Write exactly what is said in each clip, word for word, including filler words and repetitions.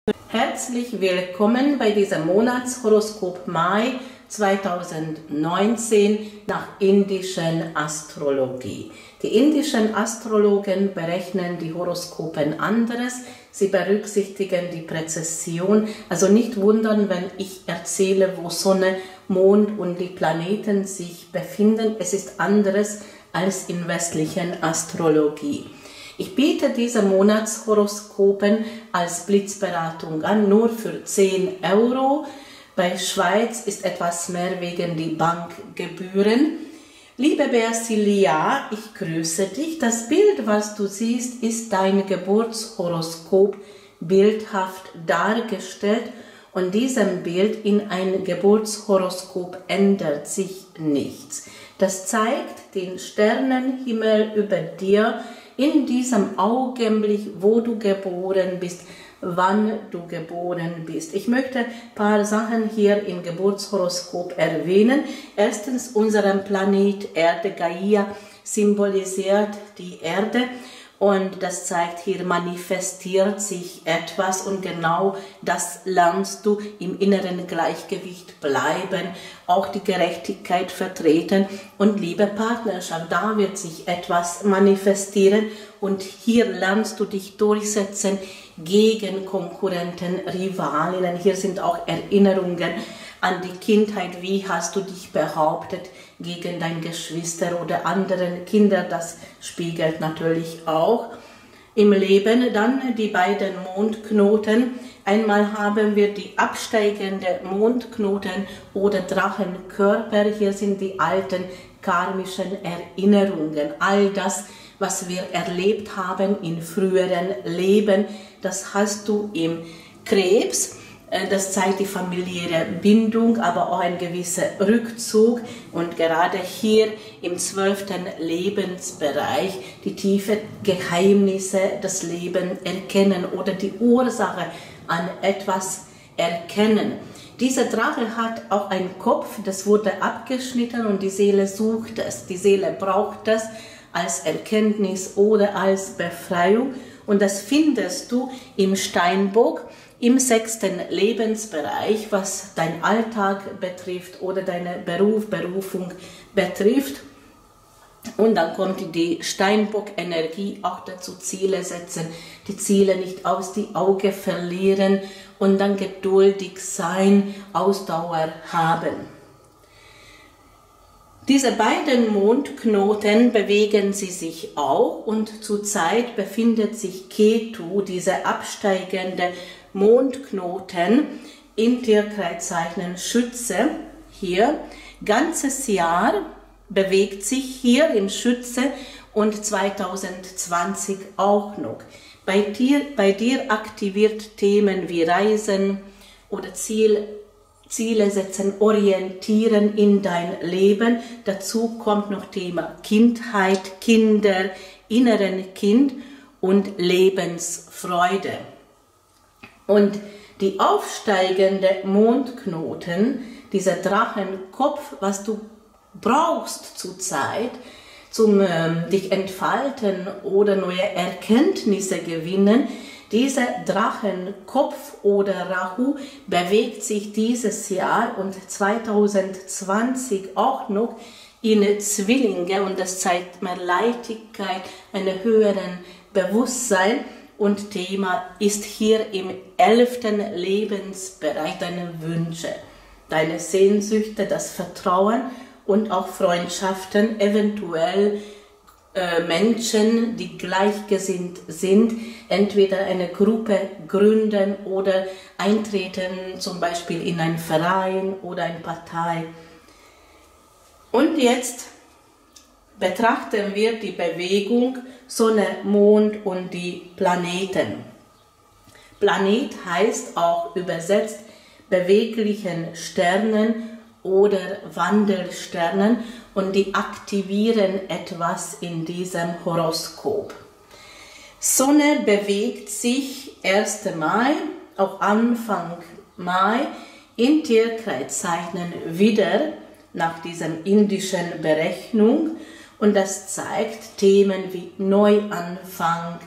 Herzlich willkommen bei diesem Monatshoroskop Mai zweitausendneunzehn nach indischen Astrologie. Die indischen Astrologen berechnen die Horoskopen anderes, sie berücksichtigen die Präzession, also nicht wundern, wenn ich erzähle, wo Sonne, Mond und die Planeten sich befinden, es ist anderes als in westlichen Astrologie. Ich biete diese Monatshoroskopen als Blitzberatung an, nur für zehn Euro. Bei Schweiz ist etwas mehr wegen die Bankgebühren. Liebe Beasilia, ich grüße dich. Das Bild, was du siehst, ist dein Geburtshoroskop bildhaft dargestellt. Und diesem Bild in ein Geburtshoroskop ändert sich nichts. Das zeigt den Sternenhimmel über dir, in diesem Augenblick, wo du geboren bist, wann du geboren bist. Ich möchte ein paar Sachen hier im Geburtshoroskop erwähnen. Erstens, unseren Planet Erde, Gaia, symbolisiert die Erde. Und das zeigt, hier manifestiert sich etwas und genau das lernst du im inneren Gleichgewicht bleiben, auch die Gerechtigkeit vertreten und liebe Partnerschaft, da wird sich etwas manifestieren und hier lernst du dich durchsetzen gegen Konkurrenten, Rivalinnen. Hier sind auch Erinnerungen an die Kindheit, wie hast du dich behauptet gegen dein Geschwister oder anderen Kinder, das spiegelt natürlich auch im Leben. Dann die beiden Mondknoten. Einmal haben wir die absteigende Mondknoten oder Drachenkörper. Hier sind die alten karmischen Erinnerungen. All das, was wir erlebt haben in früheren Leben, das hast du im Krebs. Das zeigt die familiäre Bindung, aber auch ein gewisser Rückzug und gerade hier im zwölften Lebensbereich die tiefen Geheimnisse des Lebens erkennen oder die Ursache an etwas erkennen. Dieser Drache hat auch einen Kopf, das wurde abgeschnitten und die Seele sucht es. Die Seele braucht es als Erkenntnis oder als Befreiung und das findest du im Steinbock, im sechsten Lebensbereich, was dein Alltag betrifft oder deine Beruf, Berufung betrifft. Und dann kommt die Steinbock-Energie auch dazu, Ziele setzen, die Ziele nicht aus die Augen verlieren und dann geduldig sein, Ausdauer haben. Diese beiden Mondknoten bewegen sie sich auch und zurzeit befindet sich Ketu, diese absteigende Mondknoten, in Tierkreiszeichen Schütze, hier, ganzes Jahr bewegt sich hier im Schütze und zweitausendzwanzig auch noch. Bei dir, bei dir aktiviert Themen wie Reisen oder Ziel, Ziele setzen, orientieren in dein Leben. Dazu kommt noch Thema Kindheit, Kinder, inneren Kind und Lebensfreude. Und die aufsteigende Mondknoten, dieser Drachenkopf, was du brauchst zurzeit, zum ähm, dich entfalten oder neue Erkenntnisse gewinnen, dieser Drachenkopf oder Rahu bewegt sich dieses Jahr und zweitausendzwanzig auch noch in Zwillinge und das zeigt mir Leichtigkeit, einen höheren Bewusstsein. Und Thema ist hier im elften Lebensbereich deine Wünsche, deine Sehnsüchte, das Vertrauen und auch Freundschaften, eventuell äh, Menschen, die gleichgesinnt sind, entweder eine Gruppe gründen oder eintreten, zum Beispiel in einen Verein oder eine Partei. Und jetzt betrachten wir die Bewegung Sonne, Mond und die Planeten. Planet heißt auch übersetzt beweglichen Sternen oder Wandelsternen und die aktivieren etwas in diesem Horoskop. Sonne bewegt sich ersten Mai, auch Anfang Mai, in Tierkreiszeichen wieder nach diesem indischen Berechnung. Und das zeigt Themen wie Neuanfang,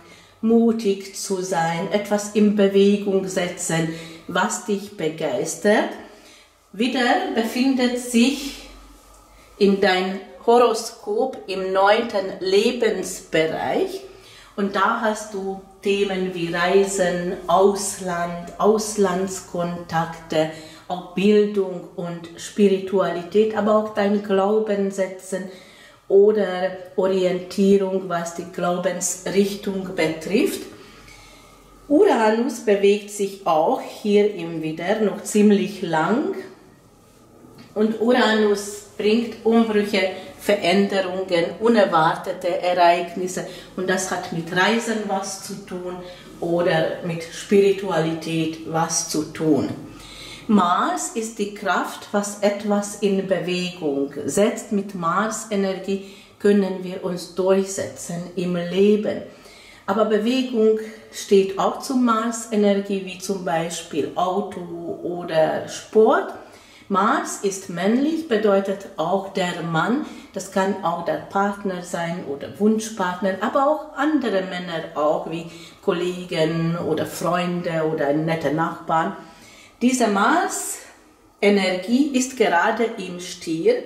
mutig zu sein, etwas in Bewegung setzen, was dich begeistert. Widder befindet sich in dein Horoskop im neunten Lebensbereich und da hast du Themen wie Reisen, Ausland, Auslandskontakte, auch Bildung und Spiritualität, aber auch dein Glaubenssätzen oder Orientierung, was die Glaubensrichtung betrifft. Uranus bewegt sich auch hier im Widder noch ziemlich lang und Uranus bringt Umbrüche, Veränderungen, unerwartete Ereignisse und das hat mit Reisen was zu tun oder mit Spiritualität was zu tun. Mars ist die Kraft, was etwas in Bewegung setzt. Mit Mars-Energie können wir uns durchsetzen im Leben. Aber Bewegung steht auch zur Mars-Energie, wie zum Beispiel Auto oder Sport. Mars ist männlich, bedeutet auch der Mann. Das kann auch der Partner sein oder Wunschpartner, aber auch andere Männer, auch wie Kollegen oder Freunde oder nette Nachbarn. Diese Mars-Energie ist gerade im Stier.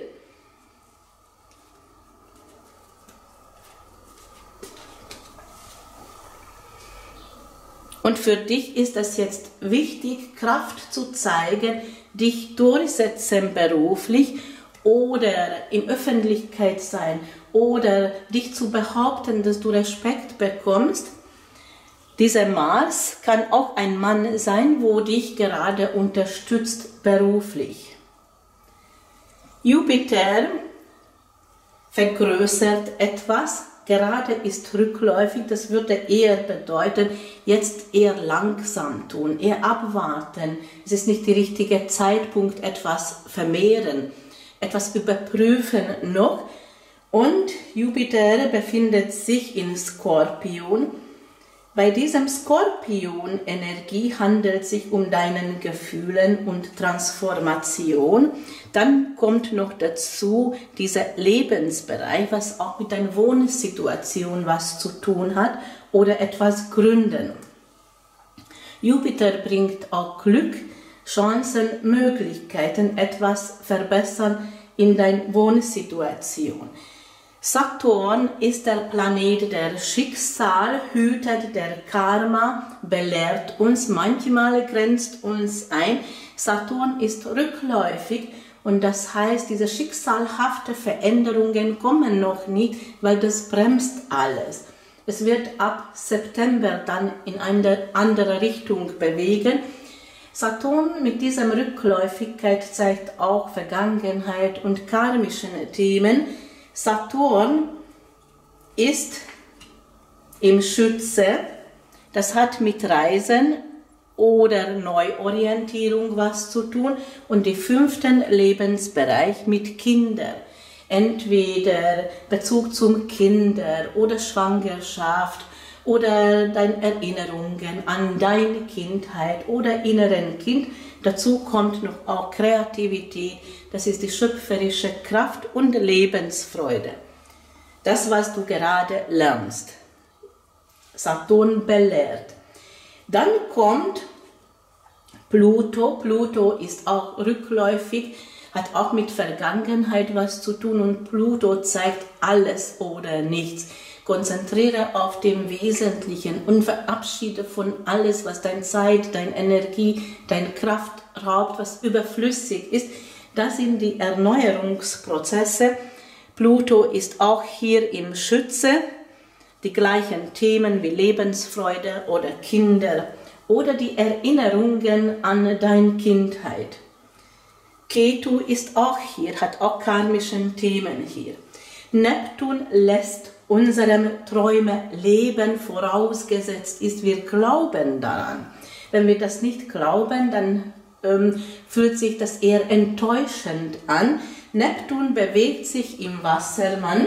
Und für dich ist es jetzt wichtig, Kraft zu zeigen, dich durchsetzen beruflich oder in Öffentlichkeit sein oder dich zu behaupten, dass du Respekt bekommst. Dieser Mars kann auch ein Mann sein, wo dich gerade unterstützt beruflich. Jupiter vergrößert etwas, gerade ist rückläufig, das würde eher bedeuten, jetzt eher langsam tun, eher abwarten. Es ist nicht der richtige Zeitpunkt, etwas vermehren, etwas überprüfen noch. Und Jupiter befindet sich in Skorpion. Bei diesem Skorpion-Energie handelt es sich um deinen Gefühlen und Transformation. Dann kommt noch dazu dieser Lebensbereich, was auch mit deiner Wohnsituation was zu tun hat oder etwas gründen. Jupiter bringt auch Glück, Chancen, Möglichkeiten, etwas verbessern in deiner Wohnsituation. Saturn ist der Planet der Schicksal, hütet der Karma, belehrt uns, manchmal grenzt uns ein. Saturn ist rückläufig und das heißt, diese schicksalhaften Veränderungen kommen noch nicht, weil das bremst alles. Es wird ab September dann in eine andere Richtung bewegen. Saturn mit dieser Rückläufigkeit zeigt auch Vergangenheit und karmische Themen. Saturn ist im Schütze, das hat mit Reisen oder Neuorientierung was zu tun und die fünften Lebensbereich mit Kindern. Entweder Bezug zum Kinder oder Schwangerschaft oder deine Erinnerungen an deine Kindheit oder inneren Kind. Dazu kommt noch auch Kreativität, das ist die schöpferische Kraft und Lebensfreude. Das, was du gerade lernst. Saturn belehrt. Dann kommt Pluto. Pluto ist auch rückläufig, hat auch mit Vergangenheit was zu tun und Pluto zeigt alles oder nichts. Konzentriere auf dem Wesentlichen und verabschiede von alles, was deine Zeit, deine Energie, deine Kraft raubt, was überflüssig ist. Das sind die Erneuerungsprozesse. Pluto ist auch hier im Schütze. Die gleichen Themen wie Lebensfreude oder Kinder oder die Erinnerungen an deine Kindheit. Ketu ist auch hier, hat auch karmische Themen hier. Neptun lässt unserem Träume leben, vorausgesetzt ist, wir glauben daran. Wenn wir das nicht glauben, dann ähm, fühlt sich das eher enttäuschend an. Neptun bewegt sich im Wassermann,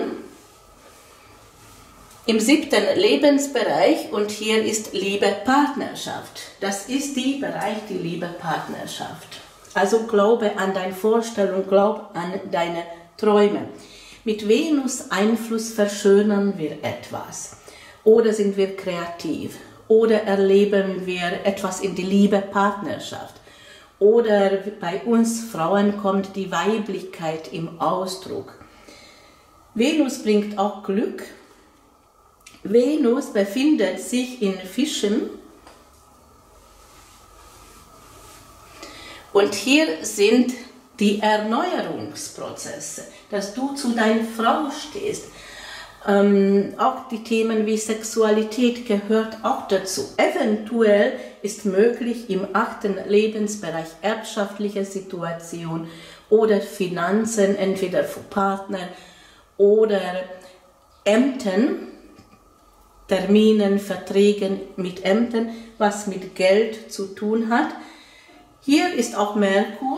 im siebten Lebensbereich und hier ist Liebe, Partnerschaft. Das ist die Bereich, die Liebe, Partnerschaft. Also glaube an deine Vorstellung, glaub an deine Träume. Mit Venus Einfluss verschönern wir etwas. Oder sind wir kreativ? Oder erleben wir etwas in die Liebe, Partnerschaft? Oder bei uns Frauen kommt die Weiblichkeit im Ausdruck. Venus bringt auch Glück. Venus befindet sich in Fischen. Und hier sind die Erneuerungsprozesse, dass du zu deiner Frau stehst. Ähm, auch die Themen wie Sexualität gehört auch dazu. Eventuell ist möglich im achten Lebensbereich erbschaftliche Situation oder Finanzen, entweder für Partner oder Ämtern, Terminen, Verträgen mit Ämtern, was mit Geld zu tun hat. Hier ist auch Merkur.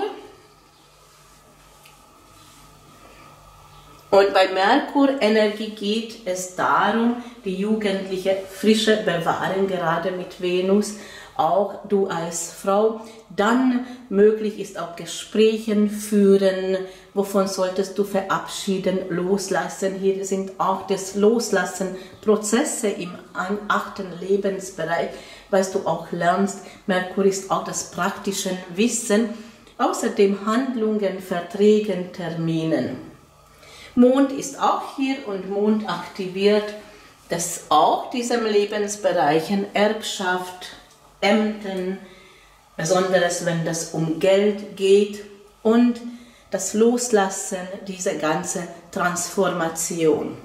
Und bei Merkur-Energie geht es darum, die jugendliche Frische bewahren, gerade mit Venus, auch du als Frau. Dann möglich ist auch Gespräche führen, wovon solltest du verabschieden, loslassen. Hier sind auch das Loslassen Prozesse im achten Lebensbereich, was du auch lernst. Merkur ist auch das praktische Wissen, außerdem Handlungen, Verträgen, Terminen. Mond ist auch hier und Mond aktiviert das auch diesem Lebensbereichen Erbschaft, Ämtern, besonders wenn es um Geld geht und das Loslassen dieser ganzen Transformation.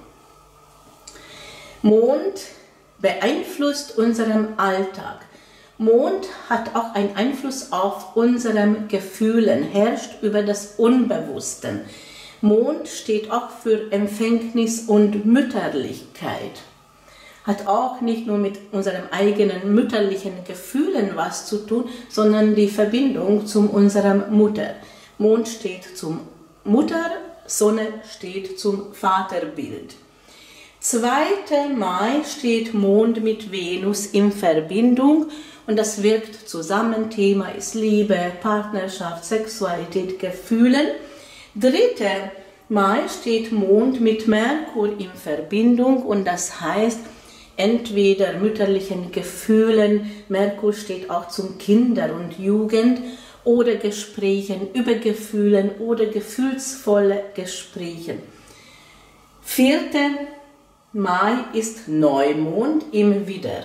Mond beeinflusst unseren Alltag. Mond hat auch einen Einfluss auf unsere Gefühle, herrscht über das Unbewusste. Mond steht auch für Empfängnis und Mütterlichkeit. Hat auch nicht nur mit unseren eigenen mütterlichen Gefühlen was zu tun, sondern die Verbindung zu unserer Mutter. Mond steht zum Mutter, Sonne steht zum Vaterbild. zweiter Mai steht Mond mit Venus in Verbindung und das wirkt zusammen. Thema ist Liebe, Partnerschaft, Sexualität, Gefühle. dritter Mai steht Mond mit Merkur in Verbindung und das heißt, entweder mütterlichen Gefühlen, Merkur steht auch zum Kinder und Jugend, oder Gesprächen über Gefühlen oder gefühlsvolle Gespräche. vierter Mai ist Neumond im Widder.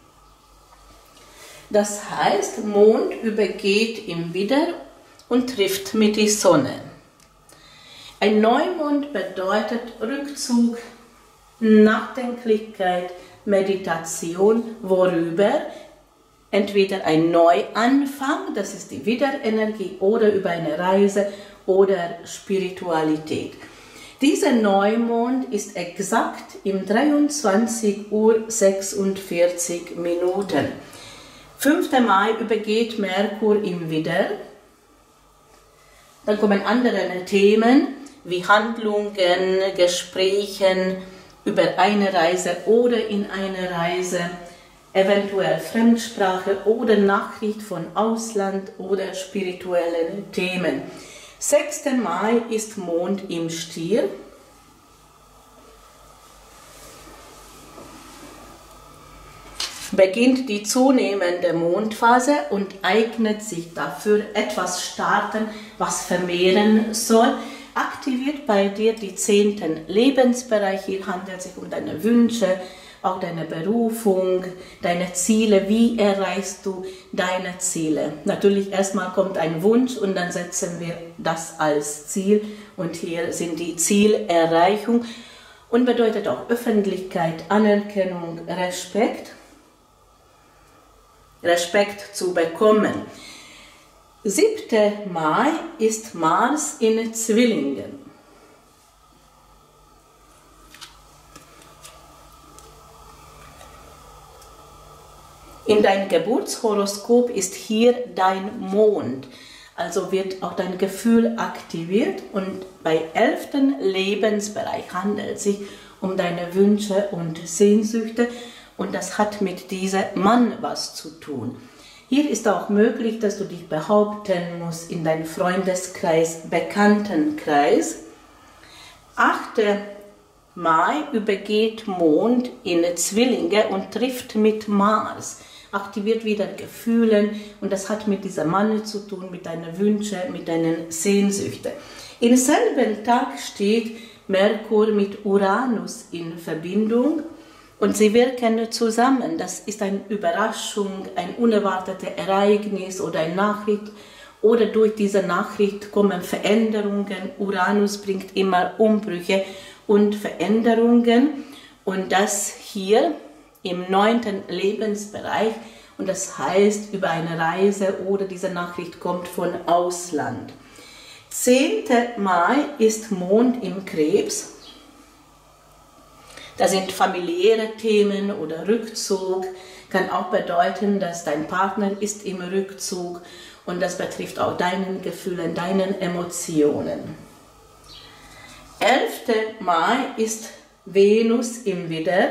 Das heißt, Mond übergeht im Widder und trifft mit die Sonne. Ein Neumond bedeutet Rückzug, Nachdenklichkeit, Meditation, worüber? Entweder ein Neuanfang, das ist die Widderenergie, oder über eine Reise oder Spiritualität. Dieser Neumond ist exakt um dreiundzwanzig Uhr sechsundvierzig Minuten. fünfter Mai übergeht Merkur im Widder. Dann kommen andere Themen wie Handlungen, Gespräche über eine Reise oder in eine Reise, eventuell Fremdsprache oder Nachricht von Ausland oder spirituellen Themen. sechster Mai ist Mond im Stier. Beginnt die zunehmende Mondphase und eignet sich dafür, etwas starten, was vermehren soll. Aktiviert bei dir die zehnten Lebensbereich. Hier handelt es sich um deine Wünsche, auch deine Berufung, deine Ziele. Wie erreichst du deine Ziele? Natürlich erstmal kommt ein Wunsch und dann setzen wir das als Ziel. Und hier sind die Zielerreichung und bedeutet auch Öffentlichkeit, Anerkennung, Respekt. Respekt zu bekommen. siebter Mai ist Mars in Zwillingen. In deinem Geburtshoroskop ist hier dein Mond, also wird auch dein Gefühl aktiviert und bei elften Lebensbereich handelt es sich um deine Wünsche und Sehnsüchte und das hat mit diesem Mann was zu tun. Hier ist auch möglich, dass du dich behaupten musst in deinem Freundeskreis, Bekanntenkreis. achter Mai übergeht Mond in Zwillinge und trifft mit Mars, aktiviert wieder Gefühle und das hat mit dieser Manne zu tun, mit deinen Wünschen, mit deinen Sehnsüchten. Im selben Tag steht Merkur mit Uranus in Verbindung und sie wirken zusammen. Das ist eine Überraschung, ein unerwartetes Ereignis oder eine Nachricht oder durch diese Nachricht kommen Veränderungen. Uranus bringt immer Umbrüche und Veränderungen und das hier im neunten Lebensbereich und das heißt über eine Reise oder diese Nachricht kommt von Ausland. zehnter Mai ist Mond im Krebs. Das sind familiäre Themen oder Rückzug. Kann auch bedeuten, dass dein Partner ist im Rückzug und das betrifft auch deinen Gefühlen, deinen Emotionen. elfter Mai ist Venus im Widder.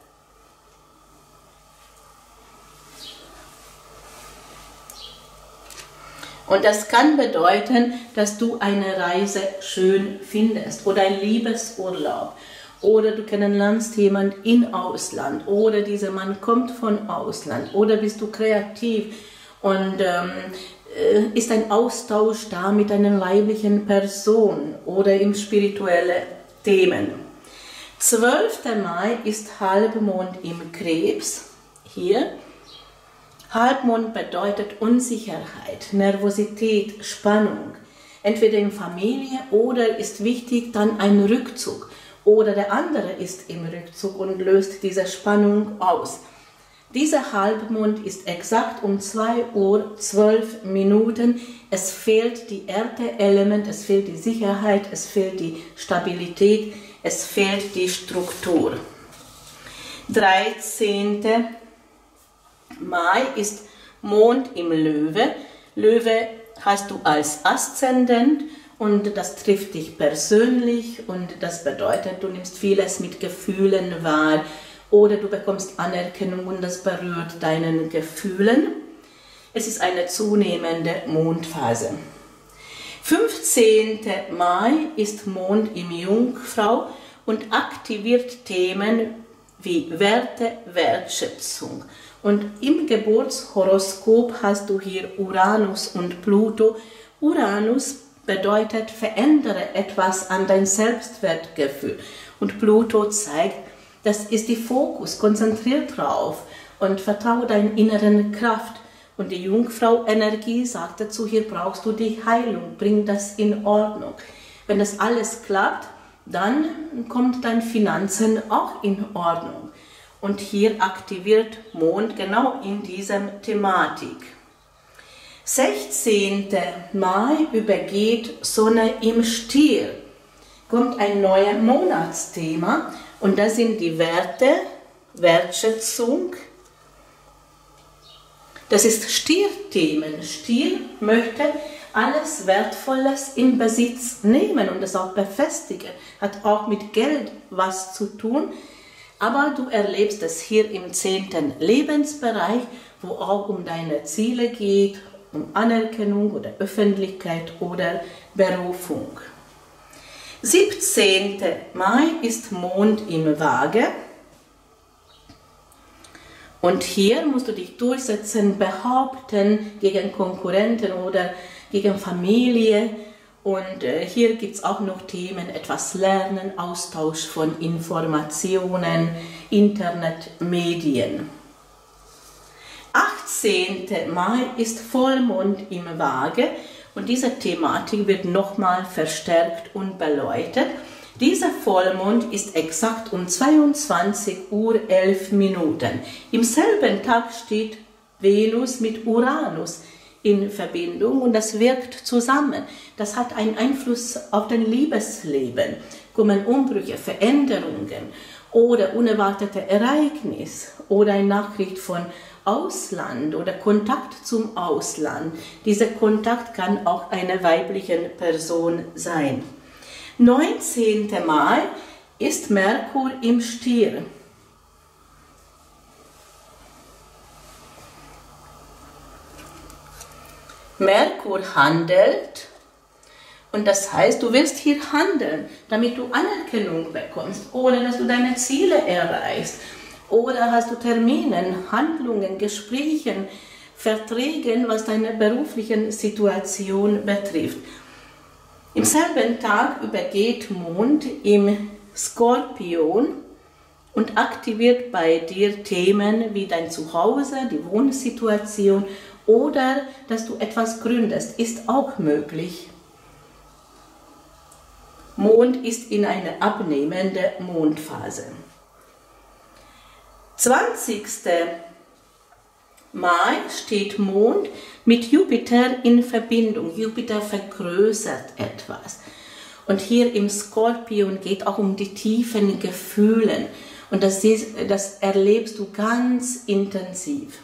Und das kann bedeuten, dass du eine Reise schön findest oder ein Liebesurlaub oder du kennenlernst jemanden im Ausland oder dieser Mann kommt von Ausland oder bist du kreativ und ähm, ist ein Austausch da mit einer weiblichen Person oder im spirituellen Themen. zwölfter Mai ist Halbmond im Krebs, hier. Halbmond bedeutet Unsicherheit, Nervosität, Spannung, entweder in Familie oder ist wichtig dann ein Rückzug oder der andere ist im Rückzug und löst diese Spannung aus. Dieser Halbmond ist exakt um zwei Uhr zwölf Minuten. Es fehlt die Erde-Element, es fehlt die Sicherheit, es fehlt die Stabilität, es fehlt die Struktur. dreizehnter Mai ist Mond im Löwe. Löwe hast du als Aszendent und das trifft dich persönlich und das bedeutet, du nimmst vieles mit Gefühlen wahr oder du bekommst Anerkennung und das berührt deinen Gefühlen. Es ist eine zunehmende Mondphase. fünfzehnter Mai ist Mond im Jungfrau und aktiviert Themen wie Werte, Wertschätzung. Und im Geburtshoroskop hast du hier Uranus und Pluto. Uranus bedeutet, verändere etwas an dein Selbstwertgefühl. Und Pluto zeigt, das ist die Fokus, konzentriert drauf und vertraue deiner inneren Kraft. Und die Jungfrau-Energie sagt dazu, hier brauchst du die Heilung, bring das in Ordnung. Wenn das alles klappt, dann kommt dein Finanzen auch in Ordnung. Und hier aktiviert Mond genau in dieser Thematik. sechzehnter Mai übergeht Sonne im Stier. Kommt ein neues Monatsthema und das sind die Werte, Wertschätzung. Das ist Stierthemen. Stier möchte alles Wertvolles in Besitz nehmen und das auch befestigen. Hat auch mit Geld was zu tun. Aber du erlebst es hier im zehnten Lebensbereich, wo auch um deine Ziele geht, um Anerkennung oder Öffentlichkeit oder Berufung. siebzehnter Mai ist Mond im Waage. Und hier musst du dich durchsetzen, behaupten gegen Konkurrenten oder gegen Familie. Und äh, hier gibt es auch noch Themen, etwas lernen, Austausch von Informationen, Internet, Medien. achtzehnter Mai ist Vollmond im Waage und diese Thematik wird nochmal verstärkt und beleuchtet. Dieser Vollmond ist exakt um zweiundzwanzig Uhr elf Minuten. Im selben Tag steht Venus mit Uranus in Verbindung und das wirkt zusammen. Das hat einen Einfluss auf dein Liebesleben. Kommen Umbrüche, Veränderungen oder unerwartete Ereignisse oder eine Nachricht von Ausland oder Kontakt zum Ausland. Dieser Kontakt kann auch eine weibliche Person sein. neunzehnter Mai ist Merkur im Stier. Merkur handelt Und das heißt, du wirst hier handeln, damit du Anerkennung bekommst oder dass du deine Ziele erreichst. Oder hast du Termine, Handlungen, Gespräche, Verträge, was deine berufliche Situation betrifft. Im selben Tag übergeht Mond im Skorpion und aktiviert bei dir Themen wie dein Zuhause, die Wohnsituation oder dass du etwas gründest, ist auch möglich. Mond ist in einer abnehmenden Mondphase. zwanzigsten Mai steht Mond mit Jupiter in Verbindung. Jupiter vergrößert etwas. Und hier im Skorpion geht auch um die tiefen Gefühle. Und das, ist, das erlebst du ganz intensiv.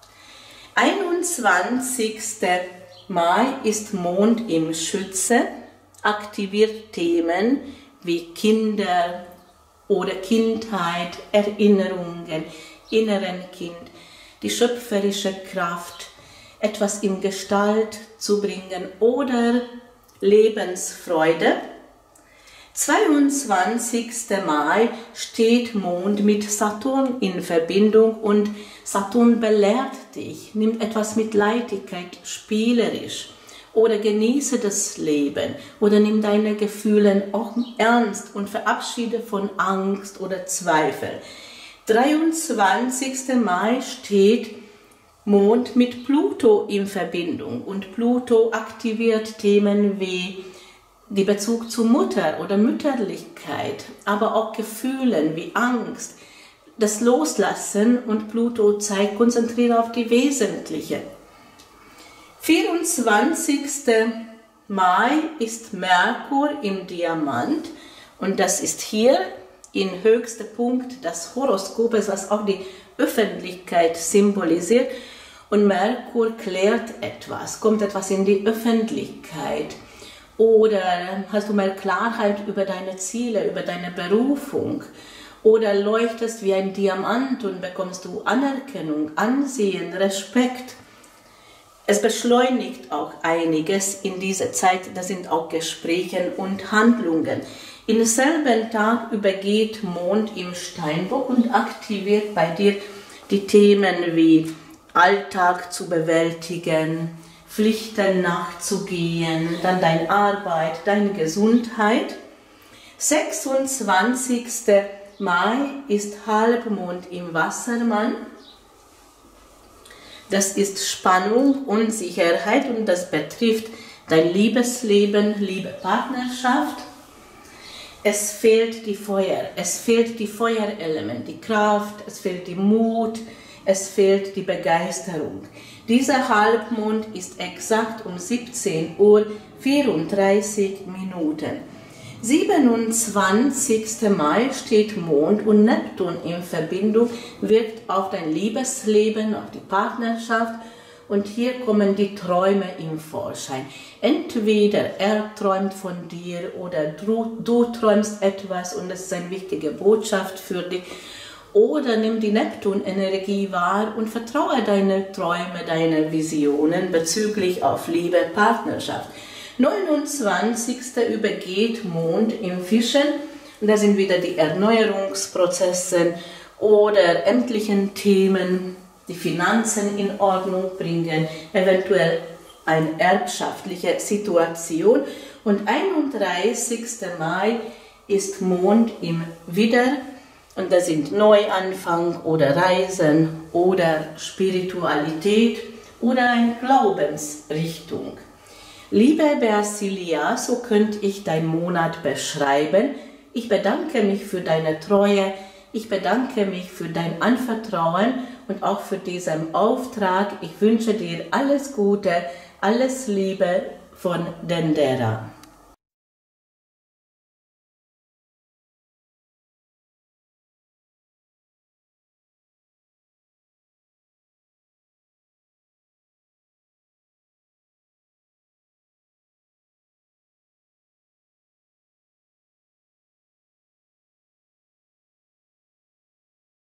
einundzwanzigsten Mai ist Mond im Schütze, aktiviert Themen wie Kinder oder Kindheit, Erinnerungen, inneren Kind, die schöpferische Kraft, etwas in Gestalt zu bringen oder Lebensfreude. zweiundzwanzigsten Mai steht Mond mit Saturn in Verbindung und Saturn belehrt dich, nimmt etwas mit Leichtigkeit, spielerisch oder genieße das Leben oder nimm deine Gefühle auch ernst und verabschiede von Angst oder Zweifel. dreiundzwanzigsten Mai steht Mond mit Pluto in Verbindung und Pluto aktiviert Themen wie die Bezug zu Mutter oder Mütterlichkeit, aber auch Gefühlen wie Angst, das Loslassen und Pluto zeigt, konzentriere auf die Wesentliche. vierundzwanzigsten Mai ist Merkur im Diamant und das ist hier in höchster Punkt des Horoskopes, was auch die Öffentlichkeit symbolisiert. Und Merkur klärt etwas, kommt etwas in die Öffentlichkeit. Oder hast du mehr Klarheit über deine Ziele, über deine Berufung. Oder leuchtest wie ein Diamant und bekommst du Anerkennung, Ansehen, Respekt. Es beschleunigt auch einiges in dieser Zeit, das sind auch Gespräche und Handlungen. Im selben Tag übergeht Mond im Steinbock und aktiviert bei dir die Themen wie Alltag zu bewältigen, Pflichten nachzugehen, dann deine Arbeit, deine Gesundheit. sechsundzwanzigsten Mai ist Halbmond im Wassermann. Das ist Spannung, Unsicherheit und das betrifft dein Liebesleben, Liebe, Partnerschaft. Es fehlt die Feuer, es fehlt die Feuerelement, die Kraft, es fehlt die Mut, es fehlt die Begeisterung. Dieser Halbmond ist exakt um siebzehn Uhr vierunddreißig Minuten. siebenundzwanzigsten Mai steht Mond und Neptun in Verbindung, wirkt auf dein Liebesleben, auf die Partnerschaft und hier kommen die Träume im Vorschein. Entweder er träumt von dir oder du, du träumst etwas und das ist eine wichtige Botschaft für dich. Oder nimm die Neptun-Energie wahr und vertraue deine Träume, deine Visionen bezüglich auf Liebe, Partnerschaft. neunundzwanzigsten übergeht Mond im Fischen. Und da sind wieder die Erneuerungsprozesse oder ämtlichen Themen, die Finanzen in Ordnung bringen, eventuell eine erbschaftliche Situation. Und einunddreißigsten Mai ist Mond im Widder. Und das sind Neuanfang oder Reisen oder Spiritualität oder eine Glaubensrichtung. Liebe Beasilia, so könnte ich deinen Monat beschreiben. Ich bedanke mich für deine Treue, ich bedanke mich für dein Anvertrauen und auch für diesen Auftrag. Ich wünsche dir alles Gute, alles Liebe von Dendera.